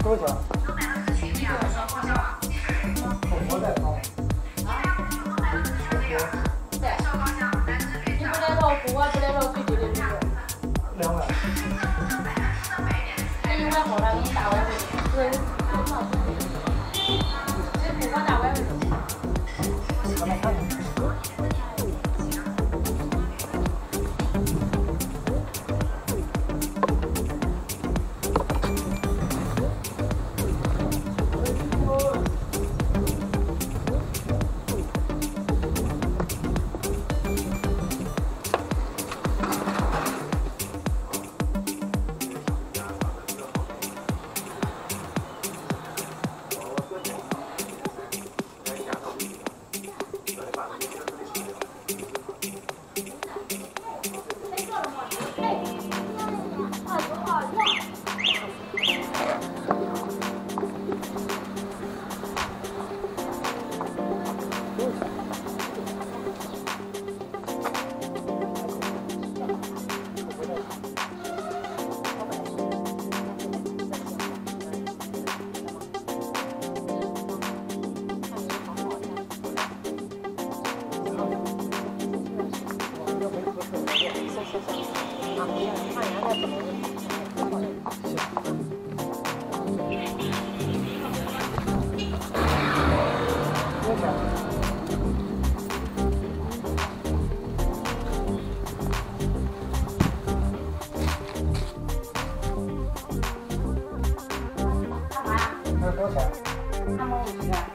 多少钱？我在掏。 对。你不得说不，我不得说最低的就是 200。 你一碗后头给你打碗回去。对。你不管打碗回去。 咱们看看。 多少钱？ 他们50元。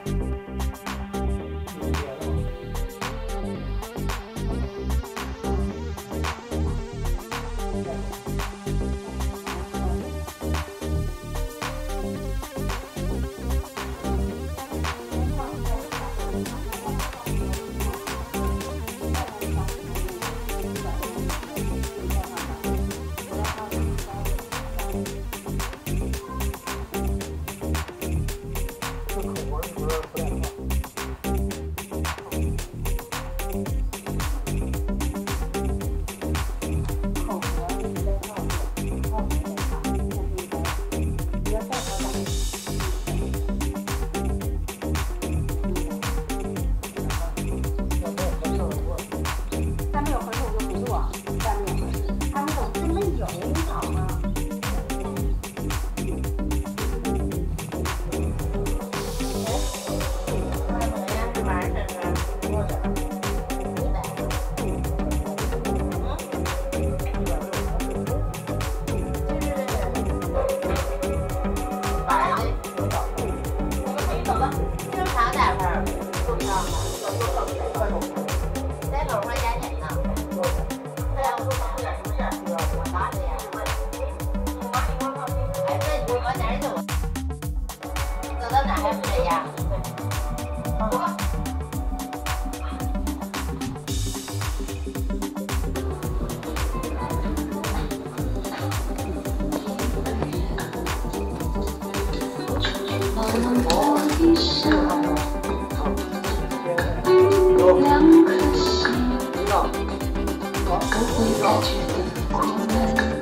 两颗心，不会再觉得苦闷。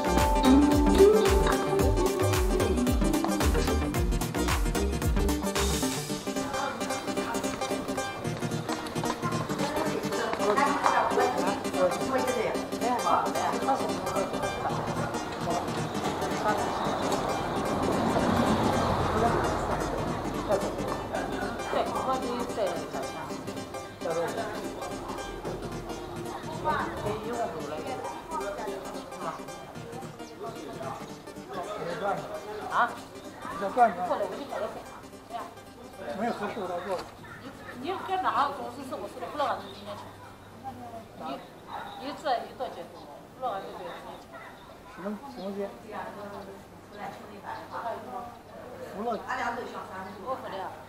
啊？ 要转转。 过来，我就过来看。对呀。 没有合适的做。 你搁那公司是不是的？不知道你今年去。你这多结婚？不知道你对。 什么节？福乐。 我不了。